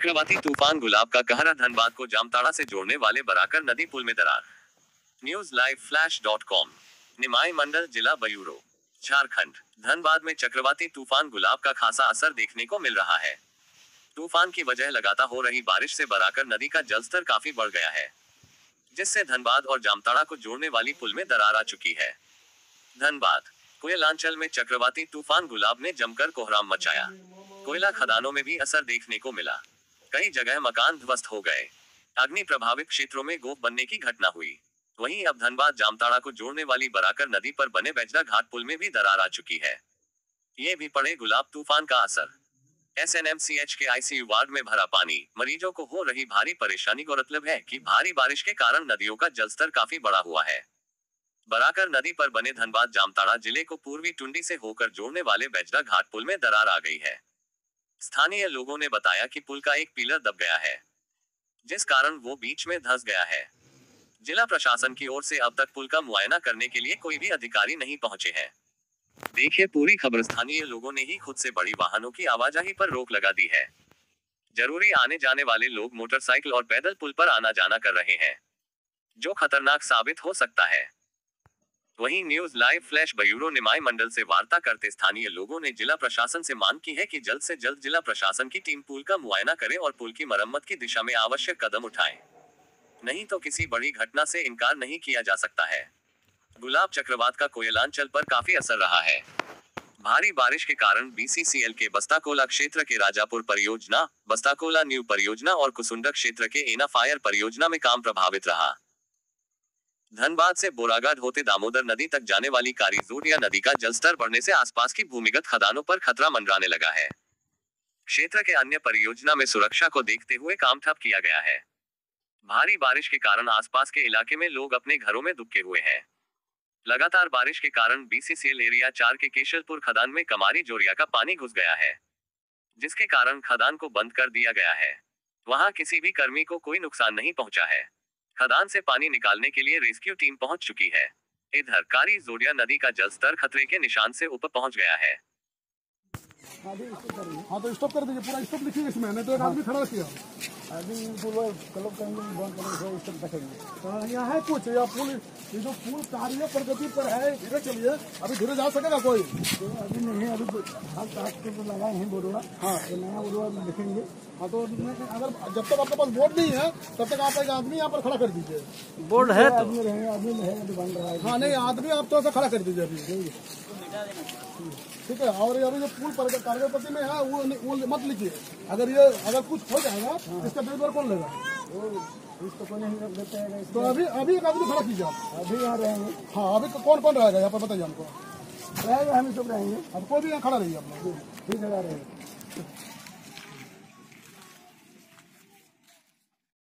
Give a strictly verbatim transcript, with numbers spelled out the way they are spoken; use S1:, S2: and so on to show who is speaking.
S1: चक्रवाती तूफान गुलाब का कहर, धनबाद को जामताड़ा से जोड़ने वाले बराकर नदी पुल में दरार। News live flash dot com. Nimai Mandal, जिला बयूरो, झारखंड। धनबाद में चक्रवाती तूफान गुलाब का खासा असर देखने को मिल रहा है। तूफान की वजह लगातार हो रही बारिश से बराकर नदी का जलस्तर काफी बढ़ गया है, जिससे धनबाद और जामताड़ा को जोड़ने वाली पुल में दरार आ चुकी है। धनबाद कोयलांचल में चक्रवाती तूफान गुलाब ने जमकर कोहराम मचाया। कोयला खदानों में भी असर देखने को मिला। कई जगह मकान ध्वस्त हो गए। अग्नि प्रभावित क्षेत्रों में गोप बनने की घटना हुई। वहीं अब धनबाद जामताड़ा को जोड़ने वाली बराकर नदी पर बने बैजरा घाट पुल में भी दरार आ चुकी है। ये भी पड़े गुलाब तूफान का असर। S N M C H के आई सी यू वार्ड में भरा पानी, मरीजों को हो रही भारी परेशानी। गौरतलब है कि भारी बारिश के कारण नदियों का जलस्तर काफी बढ़ा हुआ है। बराकर नदी पर बने धनबाद जामताड़ा जिले को पूर्वी टुंडी से होकर जोड़ने वाले बैजरा घाट पुल में दरार आ गई है। स्थानीय लोगों ने बताया कि पुल का एक पिलर दब गया है, जिस कारण वो बीच में धंस गया है। जिला प्रशासन की ओर से अब तक पुल का मुआयना करने के लिए कोई भी अधिकारी नहीं पहुंचे हैं। देखिए पूरी खबर। स्थानीय लोगों ने ही खुद से बड़ी वाहनों की आवाजाही पर रोक लगा दी है। जरूरी आने जाने वाले लोग मोटरसाइकिल और पैदल पुल पर आना जाना कर रहे हैं, जो खतरनाक साबित हो सकता है। वहीं news live flash bureau Nimai Mandal से वार्ता करते स्थानीय लोगों ने जिला प्रशासन से मांग की है कि जल्द से जल्द जिला प्रशासन की टीम पुल का मुआयना करे और पुल की मरम्मत की दिशा में आवश्यक कदम उठाए, नहीं तो किसी बड़ी घटना से इनकार नहीं किया जा सकता है। गुलाब चक्रवात का कोयलांचल पर काफी असर रहा है। भारी बारिश के कारण बी सी सी एल के बस्ताकोला क्षेत्र के राजापुर परियोजना, बस्ताकोला न्यू परियोजना और कुसुंडा क्षेत्र के एना फायर परियोजना में काम प्रभावित रहा। धनबाद से बोराघाट होते दामोदर नदी तक जाने वाली कारी जोड़िया नदी का जलस्तर बढ़ने से आसपास की भूमिगत खदानों पर खतरा मंडराने लगा है। क्षेत्र के अन्य परियोजना में सुरक्षा को देखते हुए काम ठप किया गया है। भारी बारिश के कारण आसपास के इलाके में लोग अपने घरों में दुबके हुए हैं। लगातार बारिश के कारण B C C L area चार के केशलपुर खदान में कमारी जोरिया का पानी घुस गया है, जिसके कारण खदान को बंद कर दिया गया है। वहां किसी भी कर्मी को कोई नुकसान नहीं पहुंचा है। खदान से पानी निकालने के लिए रेस्क्यू टीम पहुंच चुकी है। इधर कारी जोड़िया नदी का जलस्तर खतरे के निशान से ऊपर पहुंच गया है।
S2: हाँ तो स्टॉप कर दीजिए, पूरा स्टॉप लिखिए इसमें, नहीं तो एक आदमी खड़ा रखिए। अभी पूरा क्लब करेंगे, बंद करेंगे, स्टॉप रखेंगे। यहाँ है कुछ या पुल, ये जो पुल कार्य प्रगति पर है, धीरे चलिए। अभी धीरे जा सकेगा कोई? तो अभी नहीं, अभी तो लगाए हैं बोर्ड। हाँ तो नया बोर्ड लिखेंगे। हाँ तो अगर जब तक आपके पास बोर्ड नहीं है तब तक आप एक आदमी यहाँ पर खड़ा कर दीजिए। बोर्ड है तो आदमी रहेंगे, आदमी है अभी बन रहा है। हाँ नहीं, आदमी आप तो ऐसा खड़ा कर दीजिए अभी, ठीक है। और अभी जो पुल कार्यपति में है वो, वो मत लिखिए। अगर ये अगर कुछ हो जाएगा हाँ। इसका जिम्मेदार कौन लेगा? इसको कोई नहीं देते हैं। तो अभी अभी एक आदमी खड़ा कीजिए आप। अभी यहाँ रहेंगे। हाँ अभी कौन कौन रहेगा यहाँ पर बताइए हमको। रहेगा, हम सब रहेंगे। अब कोई भी यहाँ खड़ा रहिए आप लोग, ठीक है रहेगा।